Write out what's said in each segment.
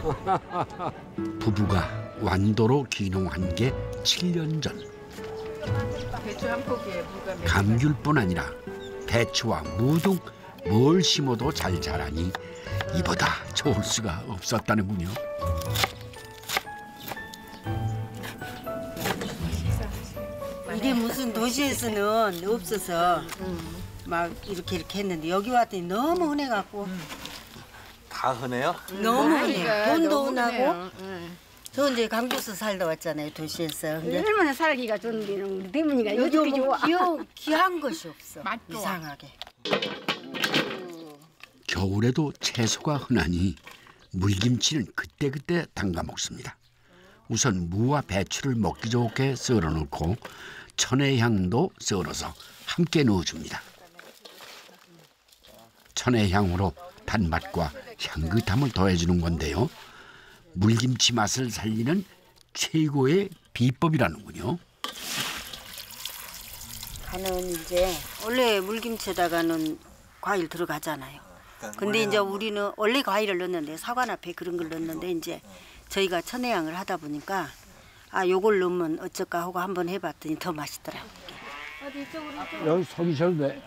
부부가 완도로 귀농한 게 7년 전. 배추 한 포기에 무가 몇 감귤뿐 아니라 배추와 무 등 뭘 심어도 잘 자라니 이보다 좋을 수가 없었다는군요. 이게 무슨 도시에서는 없어서 막 이렇게 했는데 여기 왔더니 너무 흔해갖고 다 흔해요? 너무 흔해. 돈도 너무 흔하고 흔해요. 저 이제 강주에서 살다 왔잖아요 도시에서. 근데 얼마나 살기가 좋은데 우리 대문이가 여기 요즘이 뭐 좋아. 귀한 것이 없어. 맛 좋아. 이상하게. 겨울에도 채소가 흔하니 물김치는 그때그때 담가 먹습니다. 우선 무와 배추를 먹기 좋게 썰어 넣고 천혜향도 썰어서 함께 넣어줍니다. 천혜향으로 단맛과 향긋함을 더해주는 건데요. 물김치 맛을 살리는 최고의 비법이라는군요. 간은 이제 원래 물김치에다가는 과일 들어가잖아요. 근데 이제 우리는 원래 과일을 넣는데 사과나 배 그런 걸 넣는데 이제 저희가 천혜향을 하다 보니까 아 요걸 넣으면 어쩔까 하고 한번 해봤더니 더 맛있더라고요. 여기 서기셔도 돼.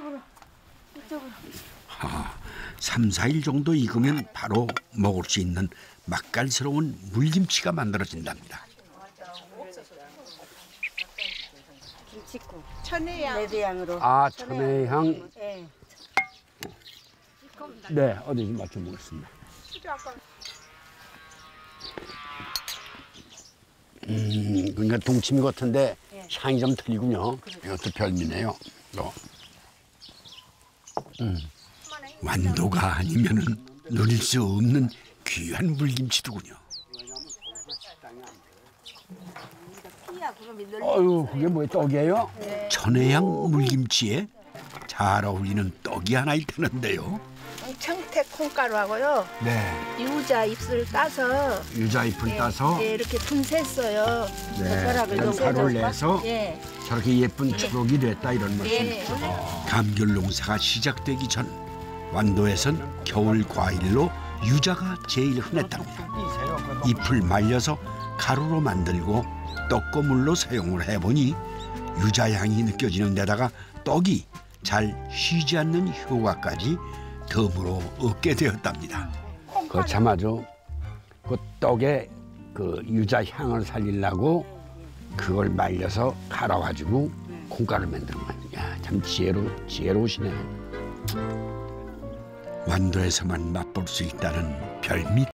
3, 4일 정도 익으면 바로 먹을 수 있는 맛깔스러운 물김치가 만들어진답니다. 김치국. 천혜향. 레드향으로. 아, 천혜향. 네. 네, 어디 좀 맞춰보겠습니다. 그러니까 동치미 같은데 향이 좀 틀리군요. 이것도 별미네요. 완도가 아니면은 누릴 수 없는 귀한 물김치더군요. 어유, 그게 뭐예요? 떡이에요? 천혜향 물김치에 잘 어울리는 떡이 하나 있다는데요. 청택 콩가루하고요. 네, 유자 잎을 따서 유자잎을 따서 예, 이렇게 분쇄했어요. 젓가락을 가루를 내서 예. 저렇게 예쁜 초록이 됐다 이런 말씀이죠. 감귤 농사가 시작되기 전 완도에선 겨울 과일로 유자가 제일 흔했답니다. 잎을 말려서 가루로 만들고 떡고물로 사용을 해보니 유자향이 느껴지는 데다가 떡이 잘 쉬지 않는 효과까지 덤으로 얻게 되었답니다. 그 참 아주 그 떡에 그 유자 향을 살리려고 그걸 말려서 갈아가지고 콩가루 만드는 거예요. 야, 참 지혜로우시네. 완도에서만 맛볼 수 있다는 별미